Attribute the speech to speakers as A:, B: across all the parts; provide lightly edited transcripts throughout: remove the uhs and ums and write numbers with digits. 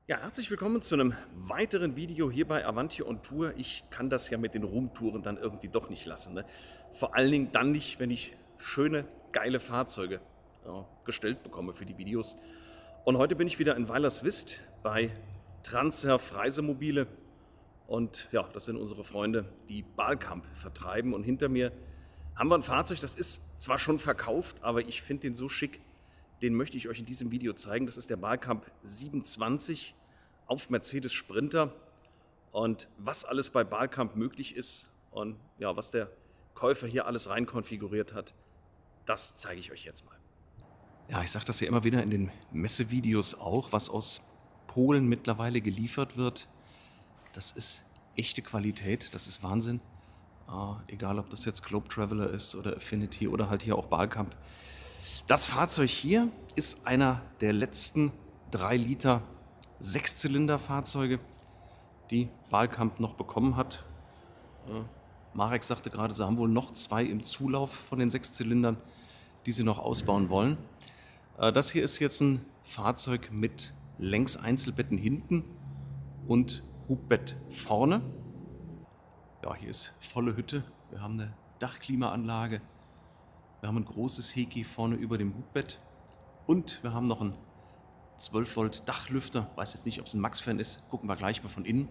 A: Ja, herzlich willkommen zu einem weiteren Video hier bei Avanti on Tour. Ich kann das ja mit den Roomtouren dann irgendwie doch nicht lassen, ne? Vor allen Dingen dann nicht, wenn ich schöne, geile Fahrzeuge gestellt bekomme für die Videos. Und heute bin ich wieder in Weilerswist bei Transserv Reisemobile. Und ja, das sind unsere Freunde, die Balkamp vertreiben. Und hinter mir haben wir ein Fahrzeug, das ist zwar schon verkauft, aber ich finde den so schick, den möchte ich euch in diesem Video zeigen. Das ist der Balkamp 720 auf Mercedes Sprinter. Und was alles bei Balkamp möglich ist und ja, was der Käufer hier alles rein konfiguriert hat, das zeige ich euch jetzt mal. Ja, ich sage das ja immer wieder in den Messevideos auch, was aus Polen mittlerweile geliefert wird. Das ist echte Qualität, das ist Wahnsinn. Egal, ob das jetzt Globe Traveler ist oder Affinity oder halt hier auch Balkamp. Das Fahrzeug hier ist einer der letzten 3 Liter Sechszylinder-Fahrzeuge, die Balkamp noch bekommen hat. Marek sagte gerade, sie haben wohl noch 2 im Zulauf von den Sechszylindern, die sie noch ausbauen wollen. Das hier ist jetzt ein Fahrzeug mit Längseinzelbetten hinten und Hubbett vorne. Ja, hier ist volle Hütte. Wir haben eine Dachklimaanlage. Wir haben ein großes Heki vorne über dem Hubbett. Und wir haben noch einen 12 Volt Dachlüfter. Weiß jetzt nicht, ob es ein Max-Fan ist. Gucken wir gleich mal von innen.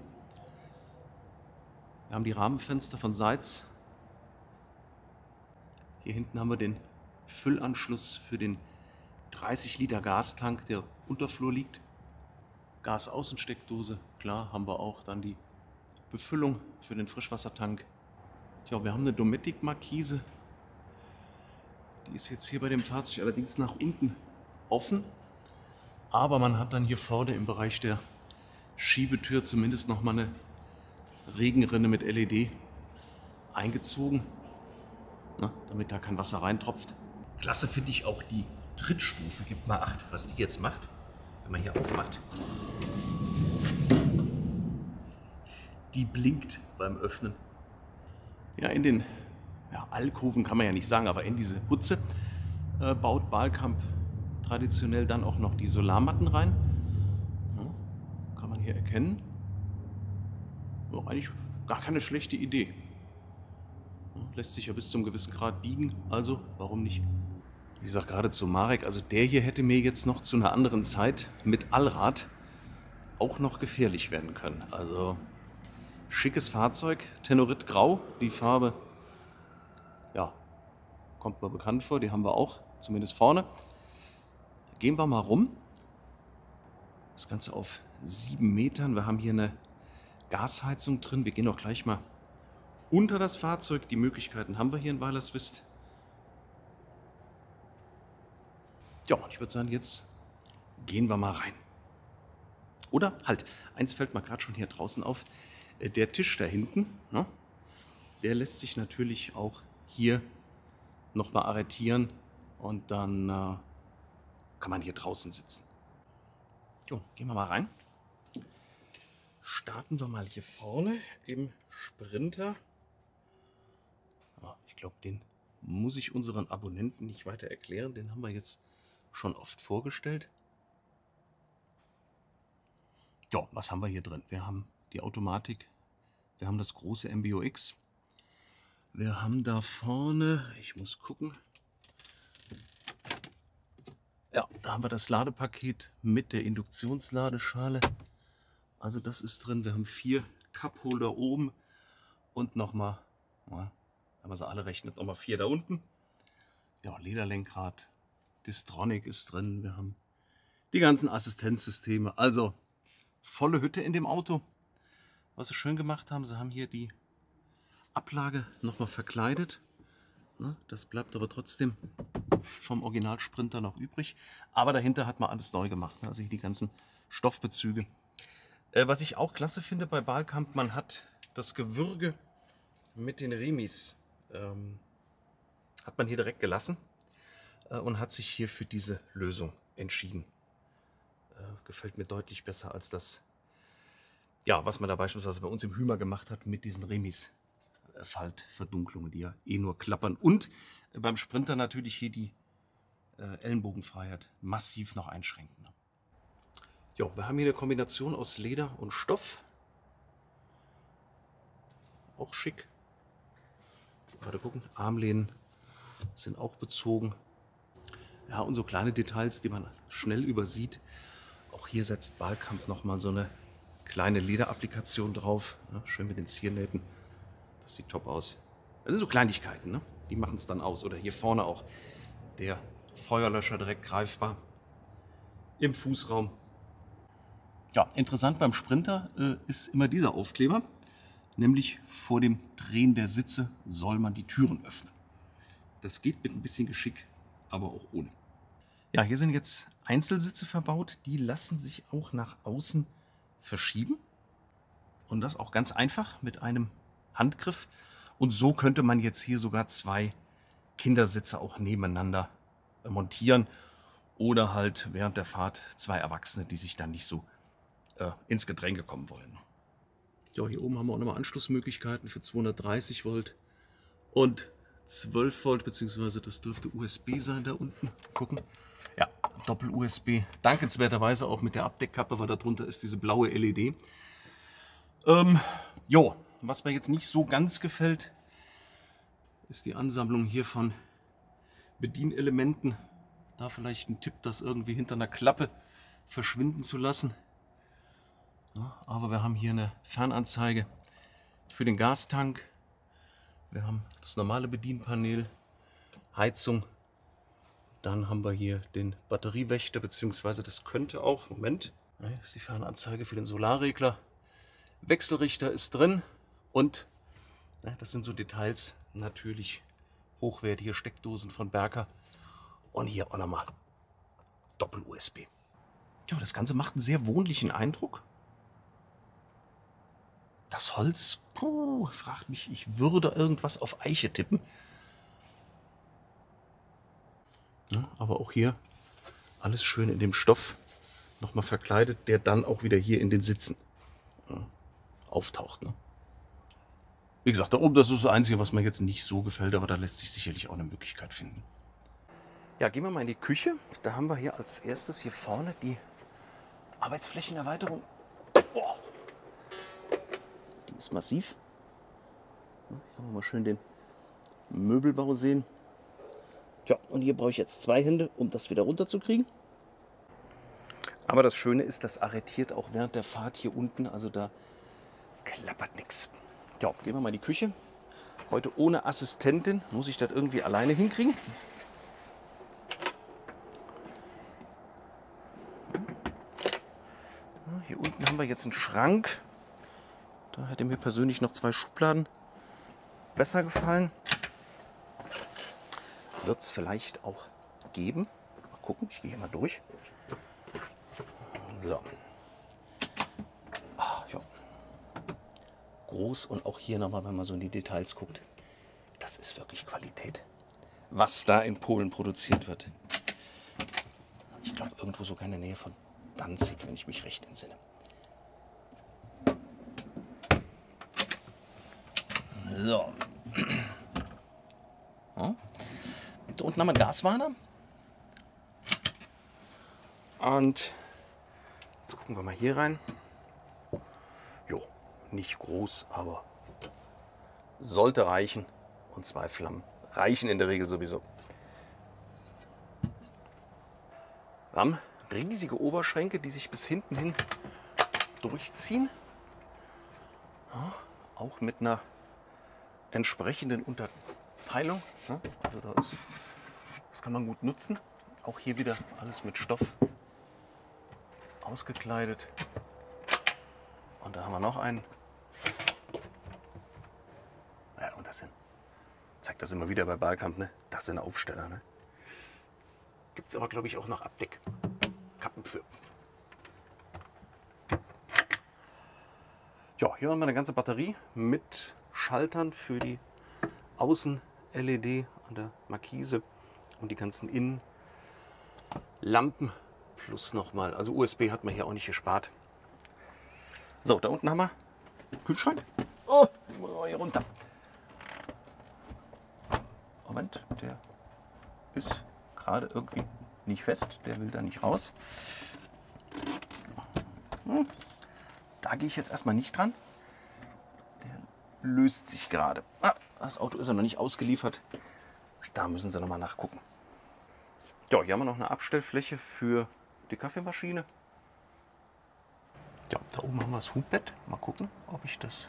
A: Wir haben die Rahmenfenster von Seitz. Hier hinten haben wir den Füllanschluss für den 30 Liter Gastank, der Unterflur liegt. Gasaußensteckdose, klar, haben wir auch. Dann die Befüllung für den Frischwassertank. Ja, wir haben eine Dometic-Markise. Die ist jetzt hier bei dem Fahrzeug allerdings nach unten offen. Aber man hat dann hier vorne im Bereich der Schiebetür zumindest noch mal eine Regenrinne mit LED eingezogen, na, damit da kein Wasser reintropft. Klasse finde ich auch die Trittstufe. Gibt mal 8, was die jetzt macht, wenn man hier aufmacht. Die blinkt beim Öffnen. Ja, in den Alkoven kann man ja nicht sagen, aber in diese Hutze baut Balkamp traditionell dann auch noch die Solarmatten rein. Ja, kann man hier erkennen. Ja, eigentlich gar keine schlechte Idee. Ja, lässt sich ja bis zum gewissen Grad biegen, also warum nicht? Ich sage gerade zu Marek, also der hier hätte mir jetzt noch zu einer anderen Zeit mit Allrad auch noch gefährlich werden können. Also schickes Fahrzeug, Tenorit Grau, die Farbe, ja, kommt mir bekannt vor, die haben wir auch, zumindest vorne. Gehen wir mal rum. Das Ganze auf 7 Metern. Wir haben hier eine Gasheizung drin. Wir gehen auch gleich mal unter das Fahrzeug. Die Möglichkeiten haben wir hier in Weilerswist. Ja, ich würde sagen, jetzt gehen wir mal rein. Oder halt, eins fällt mir gerade schon hier draußen auf. Der Tisch da hinten, ne, der lässt sich natürlich auch hier nochmal arretieren und dann kann man hier draußen sitzen. Jo, gehen wir mal rein. Starten wir mal hier vorne im Sprinter. Ja, ich glaube, den muss ich unseren Abonnenten nicht weiter erklären. Den haben wir jetzt schon oft vorgestellt. Ja, was haben wir hier drin? Wir haben die Automatik, wir haben das große MBUX. Wir haben da vorne, ich muss gucken, ja, da haben wir das Ladepaket mit der Induktionsladeschale. Also das ist drin. Wir haben 4 Cupholder oben und nochmal, wenn man sie alle rechnet, nochmal 4 da unten. Ja, Lederlenkrad, Distronic ist drin. Wir haben die ganzen Assistenzsysteme. Also volle Hütte in dem Auto. Was sie schön gemacht haben, sie haben hier die Ablage nochmal verkleidet. Das bleibt aber trotzdem vom Original-Sprinter noch übrig. Aber dahinter hat man alles neu gemacht. Also hier die ganzen Stoffbezüge. Was ich auch klasse finde bei Balkamp, man hat das Gewürge mit den Remis hat man hier direkt gelassen und hat sich hier für diese Lösung entschieden. Gefällt mir deutlich besser als das, ja, was man da beispielsweise bei uns im Hümer gemacht hat mit diesen Remis. Faltverdunklungen, die ja eh nur klappern. Und beim Sprinter natürlich hier die Ellenbogenfreiheit massiv noch einschränken. Ja, wir haben hier eine Kombination aus Leder und Stoff. Auch schick. Gerade gucken, Armlehnen sind auch bezogen. Ja, und so kleine Details, die man schnell übersieht. Auch hier setzt Balkamp nochmal so eine kleine Lederapplikation drauf. Ja, schön mit den Ziernähten. Das sieht top aus. Das sind so Kleinigkeiten, ne? Die machen es dann aus. Oder hier vorne auch der Feuerlöscher direkt greifbar im Fußraum. Ja, interessant beim Sprinter ist immer dieser Aufkleber. Nämlich vor dem Drehen der Sitze soll man die Türen öffnen. Das geht mit ein bisschen Geschick, aber auch ohne. Ja, hier sind jetzt Einzelsitze verbaut. Die lassen sich auch nach außen verschieben. Und das auch ganz einfach mit einem Handgriff. Und so könnte man jetzt hier sogar 2 Kindersitze auch nebeneinander montieren. Oder halt während der Fahrt 2 Erwachsene, die sich dann nicht so ins Gedränge kommen wollen. Ja, hier oben haben wir auch nochmal Anschlussmöglichkeiten für 230 Volt und 12 Volt, beziehungsweise das dürfte USB sein da unten. Gucken. Ja, Doppel-USB. Dankenswerterweise auch mit der Abdeckkappe, weil darunter ist diese blaue LED. Jo, was mir jetzt nicht so ganz gefällt, ist die Ansammlung hier von Bedienelementen. Da vielleicht ein Tipp, das irgendwie hinter einer Klappe verschwinden zu lassen. Ja, aber wir haben hier eine Fernanzeige für den Gastank. Wir haben das normale Bedienpanel, Heizung. Dann haben wir hier den Batteriewächter, beziehungsweise das könnte auch, Moment, das ist die Fernanzeige für den Solarregler. Wechselrichter ist drin und das sind so Details, natürlich hochwertige Steckdosen von Berka. Und hier auch nochmal Doppel-USB. Ja, das Ganze macht einen sehr wohnlichen Eindruck. Das Holz, fragt mich, ich würde irgendwas auf Eiche tippen. Ja, aber auch hier alles schön in dem Stoff nochmal verkleidet, der dann auch wieder hier in den Sitzen auftaucht. Ne? Wie gesagt, da oben, das ist das Einzige, was mir jetzt nicht so gefällt, aber da lässt sich sicherlich auch eine Möglichkeit finden. Ja, gehen wir mal in die Küche. Da haben wir hier als erstes hier vorne die Arbeitsflächenerweiterung. Oh. Die ist massiv. Hier kann man mal schön den Möbelbau sehen. Tja, und hier brauche ich jetzt 2 Hände, um das wieder runterzukriegen. Aber das Schöne ist, das arretiert auch während der Fahrt hier unten. Also da klappert nichts. Ja, gehen wir mal in die Küche. Heute ohne Assistentin, muss ich das irgendwie alleine hinkriegen. Hier unten haben wir jetzt einen Schrank. Da hätte mir persönlich noch 2 Schubladen besser gefallen. Wird es vielleicht auch geben. Mal gucken, ich gehe hier mal durch. So. Ja. Groß und auch hier nochmal, wenn man so in die Details guckt. Das ist wirklich Qualität. Was da in Polen produziert wird. Ich glaube, irgendwo sogar in der Nähe von Danzig, wenn ich mich recht entsinne. So. Ja. Da unten haben wir einen Gaswarner. Und jetzt gucken wir mal hier rein. Jo, nicht groß, aber sollte reichen. Und 2 Flammen reichen in der Regel sowieso. Wir haben riesige Oberschränke, die sich bis hinten hin durchziehen. Ja, auch mit einer entsprechenden Unterteilung. Ja, also das kann man gut nutzen. Auch hier wieder alles mit Stoff ausgekleidet. Und da haben wir noch einen. Ja, und das sind, zeigt das immer wieder bei Balkamp, ne? Das sind Aufsteller. Ne? Gibt es aber, glaube ich, auch noch Abdeckkappen für. Ja, hier haben wir eine ganze Batterie mit Schaltern für die Außen-LED an der Markise und die ganzen Innenlampen plus nochmal. Also USB hat man hier auch nicht gespart. So, da unten haben wir Kühlschrank. Oh, ich muss mal hier runter. Moment, der ist gerade irgendwie nicht fest. Der will da nicht raus. Da gehe ich jetzt erstmal nicht dran. Der löst sich gerade. Ah, das Auto ist ja noch nicht ausgeliefert. Da müssen Sie nochmal nachgucken. Ja, hier haben wir noch eine Abstellfläche für die Kaffeemaschine. Ja, da oben haben wir das Hubbett. Mal gucken, ob ich das...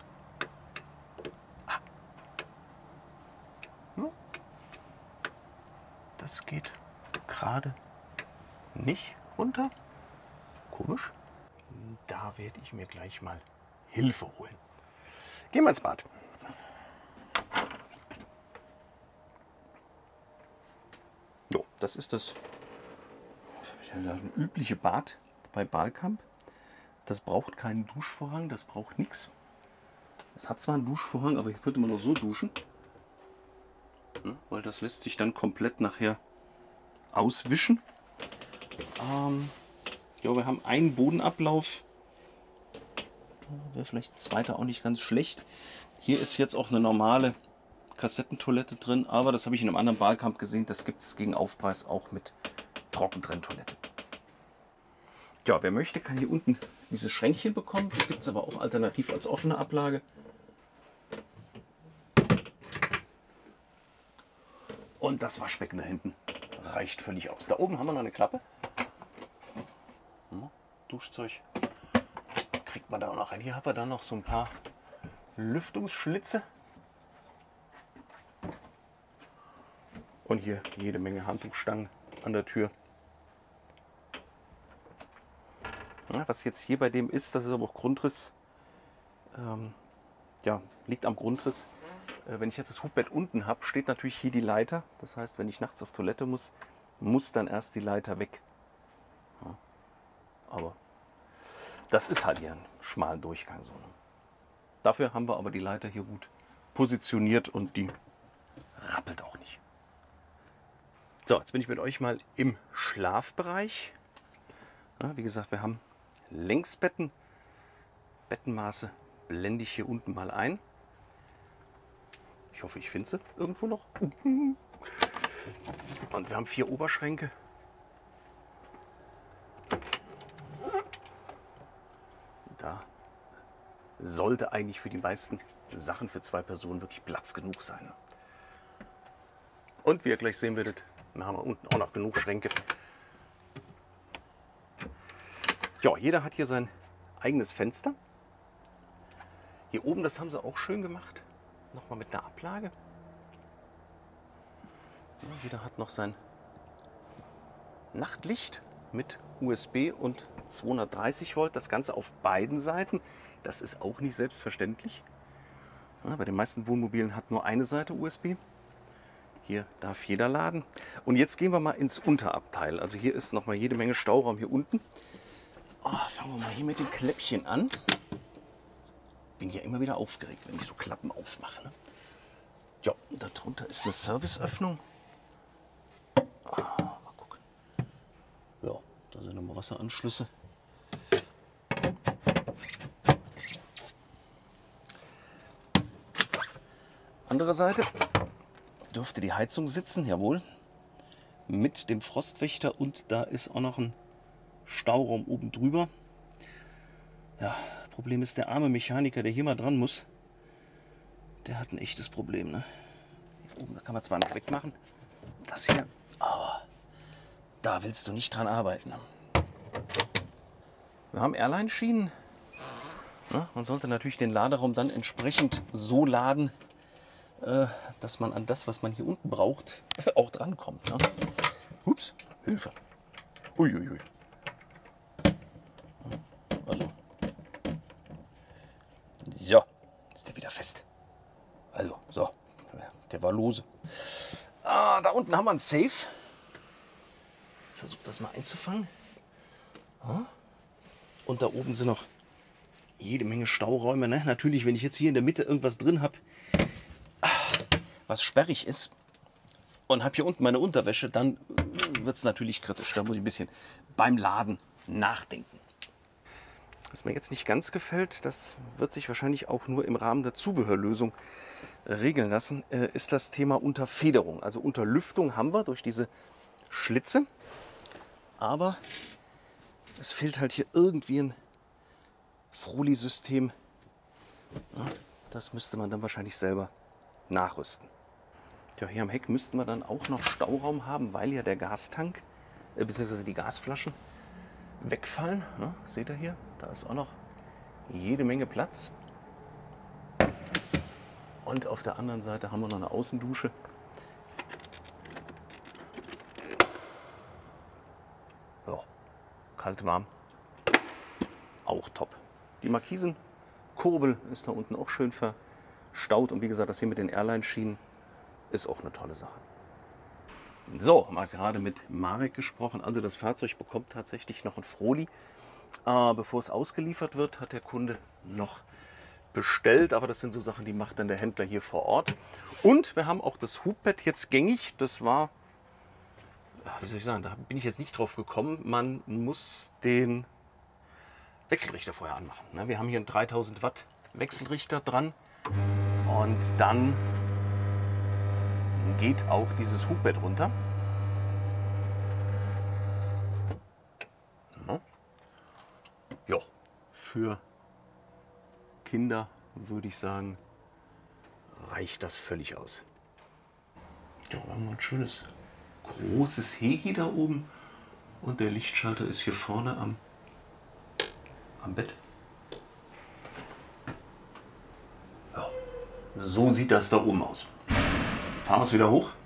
A: Das geht gerade nicht runter. Komisch. Da werde ich mir gleich mal Hilfe holen. Gehen wir ins Bad. Jo, das ist das übliche Bad bei Balkamp. Das braucht keinen Duschvorhang, das braucht nichts. Es hat zwar einen Duschvorhang, aber hier könnte man auch so duschen. Ja, weil das lässt sich dann komplett nachher auswischen. Ja, wir haben einen Bodenablauf. Wäre vielleicht ein zweiter auch nicht ganz schlecht. Hier ist jetzt auch eine normale Kassettentoilette drin, aber das habe ich in einem anderen Balkamp gesehen. Das gibt es gegen Aufpreis auch mit Trockentrenntoilette. Ja, wer möchte, kann hier unten dieses Schränkchen bekommen. Das gibt es aber auch alternativ als offene Ablage. Und das Waschbecken da hinten reicht völlig aus. Da oben haben wir noch eine Klappe. Duschzeug kriegt man da auch noch rein. Hier haben wir dann noch so ein paar Lüftungsschlitze. Und hier jede Menge Handtuchstangen an der Tür. Ja, was jetzt hier bei dem ist, das ist aber auch Grundriss. Ja, liegt am Grundriss. Wenn ich jetzt das Hubbett unten habe, steht natürlich hier die Leiter. Das heißt, wenn ich nachts auf Toilette muss, muss dann erst die Leiter weg. Ja, aber das ist halt hier ein schmaler Durchgang. So, ne? Dafür haben wir aber die Leiter hier gut positioniert und die rappelt auch nicht. So, jetzt bin ich mit euch mal im Schlafbereich. Ja, wie gesagt, wir haben Längsbetten. Bettenmaße blende ich hier unten mal ein. Ich hoffe, ich finde sie irgendwo noch. Und wir haben 4 Oberschränke. Da sollte eigentlich für die meisten Sachen für 2 Personen wirklich Platz genug sein. Und wie ihr gleich sehen werdet, dann haben wir unten auch noch genug Schränke. Ja, jeder hat hier sein eigenes Fenster. Hier oben, das haben sie auch schön gemacht. Nochmal mit einer Ablage. Ja, jeder hat noch sein Nachtlicht mit USB und 230 Volt. Das Ganze auf beiden Seiten. Das ist auch nicht selbstverständlich. Ja, bei den meisten Wohnmobilen hat nur eine Seite USB. Hier darf jeder laden. Und jetzt gehen wir mal ins Unterabteil. Also hier ist noch mal jede Menge Stauraum hier unten. Oh, fangen wir mal hier mit dem Kläppchen an. Bin ja immer wieder aufgeregt, wenn ich so Klappen aufmache. Ne? Ja, darunter ist eine Serviceöffnung. Mal gucken. Ja, da sind nochmal Wasseranschlüsse. Andere Seite dürfte die Heizung sitzen, jawohl. Mit dem Frostwächter und da ist auch noch ein Stauraum oben drüber. Ja, Problem ist, der arme Mechaniker, der hier mal dran muss, der hat ein echtes Problem. Ne? Hier oben, da kann man zwar noch wegmachen, das hier, aber da willst du nicht dran arbeiten. Wir haben Airline-Schienen. Ja, man sollte natürlich den Laderaum dann entsprechend so laden, dass man an das, was man hier unten braucht, auch drankommt. Ne? Ups, Hilfe. Uiuiui. Also. Ja, ist der wieder fest. Also, so. Der war lose. Ah, da unten haben wir ein Safe. Ich versuche das mal einzufangen. Und da oben sind noch jede Menge Stauräume. Ne? Natürlich, wenn ich jetzt hier in der Mitte irgendwas drin habe, was sperrig ist, und habe hier unten meine Unterwäsche, dann wird es natürlich kritisch. Da muss ich ein bisschen beim Laden nachdenken. Was mir jetzt nicht ganz gefällt, das wird sich wahrscheinlich auch nur im Rahmen der Zubehörlösung regeln lassen, ist das Thema Unterfederung. Also Unterlüftung haben wir durch diese Schlitze, aber es fehlt halt hier irgendwie ein
B: Froli-System. Ja, das müsste man dann wahrscheinlich selber nachrüsten. Ja, hier am Heck müssten wir dann auch noch Stauraum haben, weil ja der Gastank bzw. die Gasflaschen wegfallen. Ne? Seht ihr hier? Da ist auch noch jede Menge Platz. Und auf der anderen Seite haben wir noch eine Außendusche. Ja, kalt, warm. Auch top. Die Markisenkurbel ist da unten auch schön verstaut. Und wie gesagt, das hier mit den Airline-Schienen ist auch eine tolle Sache. So, mal gerade mit Marek gesprochen. Also das Fahrzeug bekommt tatsächlich noch ein Froli. Bevor es ausgeliefert wird, hat der Kunde noch bestellt. Aber das sind so Sachen, die macht dann der Händler hier vor Ort. Und wir haben auch das Hubbett jetzt gängig. Das war, wie soll ich sagen, da bin ich jetzt nicht drauf gekommen. Man muss den Wechselrichter vorher anmachen. Wir haben hier einen 3000 Watt Wechselrichter dran. Und dann geht auch dieses Hubbett runter. Ja, für Kinder würde ich sagen, reicht das völlig aus. Ja, wir haben ein schönes großes Hegi da oben und der Lichtschalter ist hier vorne am Bett. Ja, so sieht das da oben aus. Fahren wir es wieder hoch.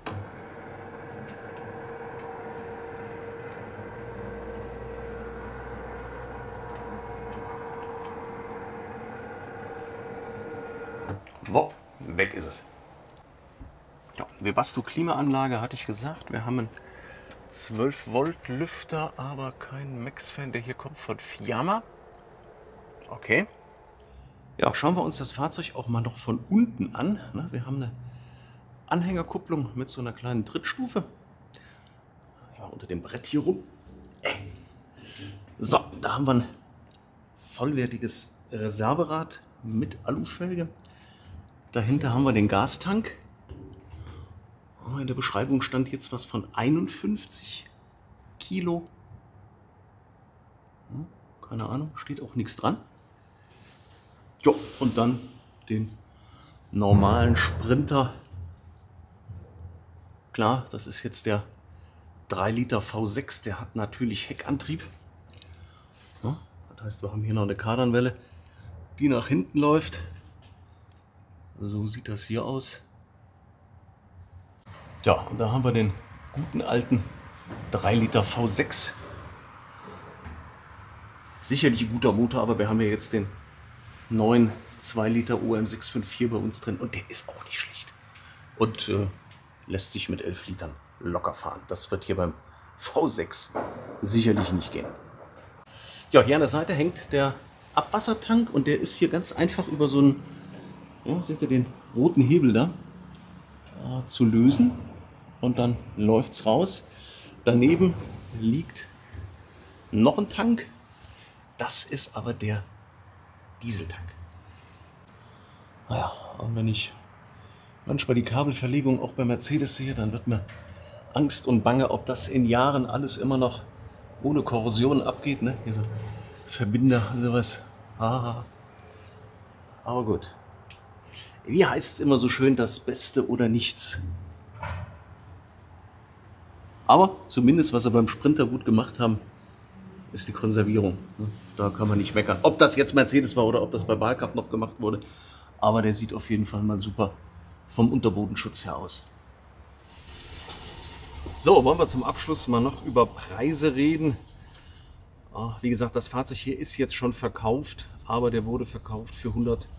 B: Wop, weg ist es. Ja, Webasto Klimaanlage hatte ich gesagt. Wir haben einen 12 Volt Lüfter, aber keinen Max-Fan. Der hier kommt von Fiamma. Okay. Ja, schauen wir uns das Fahrzeug auch mal noch von unten an. Wir haben eine Anhängerkupplung mit so einer kleinen Trittstufe. Ja, unter dem Brett hier rum. So, da haben wir ein vollwertiges Reserverad mit Alufelge. Dahinter haben wir den Gastank. In der Beschreibung stand jetzt was von 51 Kilo. Keine Ahnung, steht auch nichts dran. Jo, und dann den normalen Sprinter. Klar, das ist jetzt der 3 Liter V6, der hat natürlich Heckantrieb. Ja, das heißt, wir haben hier noch eine Kardanwelle, die nach hinten läuft. So sieht das hier aus. Ja, und da haben wir den guten alten 3 Liter V6. Sicherlich ein guter Motor, aber wir haben ja jetzt den neuen 2 Liter OM654 bei uns drin und der ist auch nicht schlecht. Und lässt sich mit 11 Litern locker fahren. Das wird hier beim V6 sicherlich nicht gehen. Ja, hier an der Seite hängt der Abwassertank und der ist hier ganz einfach über so einen, ja, seht ihr den roten Hebel da, zu lösen und dann läuft es raus. Daneben liegt noch ein Tank. Das ist aber der Dieseltank. Naja, und wenn ich manchmal die Kabelverlegung auch bei Mercedes sehe, dann wird mir Angst und Bange, ob das in Jahren alles immer noch ohne Korrosion abgeht. Ne? Hier so Verbinder und sowas. Aber gut. Wie heißt es immer so schön, das Beste oder nichts. Aber zumindest, was sie beim Sprinter gut gemacht haben, ist die Konservierung. Da kann man nicht meckern. Ob das jetzt Mercedes war oder ob das bei Balcup noch gemacht wurde. Aber der sieht auf jeden Fall mal super vom Unterbodenschutz her aus. So, wollen wir zum Abschluss mal noch über Preise reden. Wie gesagt, das Fahrzeug hier ist jetzt schon verkauft, aber der wurde verkauft für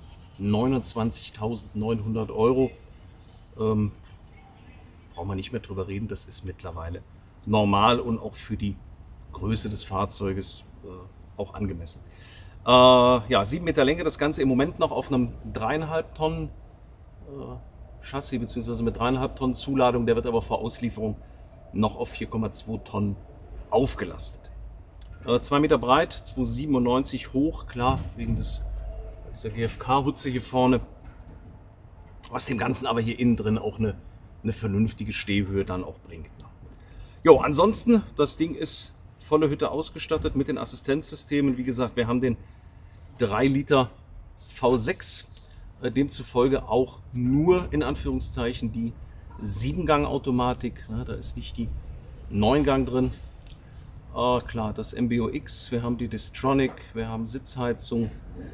B: 129.900 Euro. Brauchen wir nicht mehr drüber reden, das ist mittlerweile normal und auch für die Größe des Fahrzeuges auch angemessen. Ja, 7 Meter Länge, das Ganze im Moment noch auf einem 3,5 Tonnen Chassis bzw. mit 3,5 Tonnen Zuladung, der wird aber vor Auslieferung noch auf 4,2 Tonnen aufgelastet. 2 Meter breit, 2,97 hoch, klar, wegen dieser GFK-Hutze hier vorne, was dem Ganzen aber hier innen drin auch eine vernünftige Stehhöhe dann auch bringt. Jo, ansonsten, das Ding ist volle Hütte ausgestattet mit den Assistenzsystemen. Wie gesagt, wir haben den 3 Liter V6, demzufolge auch nur in Anführungszeichen die 7-Gang-Automatik. Da ist nicht die 9-Gang drin. Klar, das MBUX, wir haben die Distronic, wir haben Sitzheizung,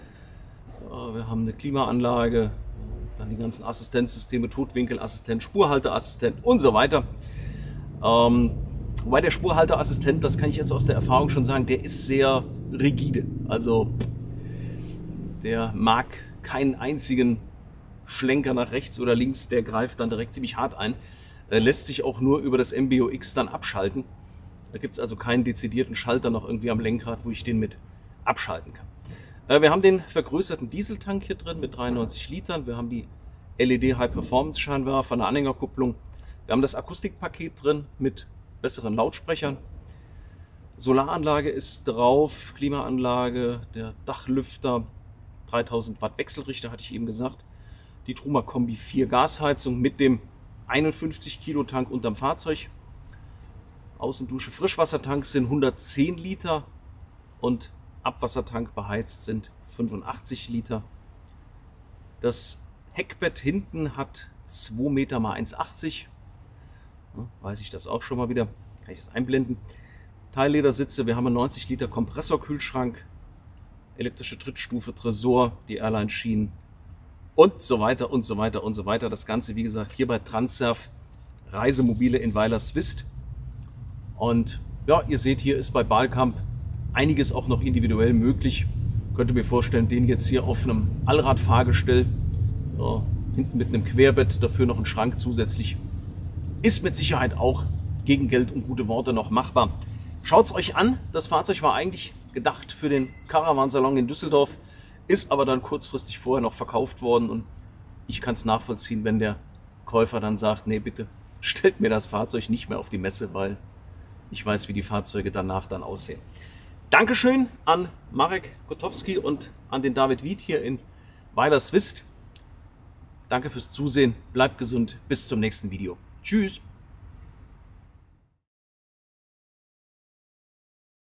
B: wir haben eine Klimaanlage, dann die ganzen Assistenzsysteme, Totwinkelassistent, Spurhalteassistent und so weiter. Wobei der Spurhalteassistent, das kann ich jetzt aus der Erfahrung schon sagen, der ist sehr rigide. Also der mag keinen einzigen Schlenker nach rechts oder links, der greift dann direkt ziemlich hart ein. Lässt sich auch nur über das MBUX dann abschalten. Da gibt es also keinen dezidierten Schalter noch irgendwie am Lenkrad, wo ich den mit abschalten kann. Wir haben den vergrößerten Dieseltank hier drin mit 93 Litern. Wir haben die LED High Performance Scheinwerfer, eine Anhängerkupplung. Wir haben das Akustikpaket drin mit besseren Lautsprechern. Solaranlage ist drauf, Klimaanlage, der Dachlüfter, 3000 Watt Wechselrichter hatte ich eben gesagt. Die Truma Kombi 4 Gasheizung mit dem 51 Kilo Tank unterm Fahrzeug. Außendusche, Frischwassertank sind 110 Liter und Abwassertank beheizt sind 85 Liter. Das Heckbett hinten hat 2 Meter mal 1,80. Weiß ich das auch schon mal wieder. Kann ich das einblenden. Teilledersitze, wir haben einen 90 Liter Kompressorkühlschrank, elektrische Trittstufe, Tresor, die Airline-Schienen und so weiter und so weiter und so weiter. Das Ganze, wie gesagt, hier bei Transurf Reisemobile in Weilerswist. Und ja, ihr seht, hier ist bei Balkamp einiges auch noch individuell möglich. Könnt ihr mir vorstellen, den jetzt hier auf einem Allradfahrgestell, ja, hinten mit einem Querbett, dafür noch ein Schrank zusätzlich, ist mit Sicherheit auch gegen Geld und gute Worte noch machbar. Schaut es euch an. Das Fahrzeug war eigentlich gedacht für den Caravansalon in Düsseldorf, ist aber dann kurzfristig vorher noch verkauft worden und ich kann es nachvollziehen, wenn der Käufer dann sagt, nee, bitte stellt mir das Fahrzeug nicht mehr auf die Messe, weil ich weiß, wie die Fahrzeuge danach dann aussehen. Dankeschön an Marek Kotowski und an den David Wied hier in Weilerswist. Danke fürs Zusehen, bleibt gesund, bis zum nächsten Video. Tschüss!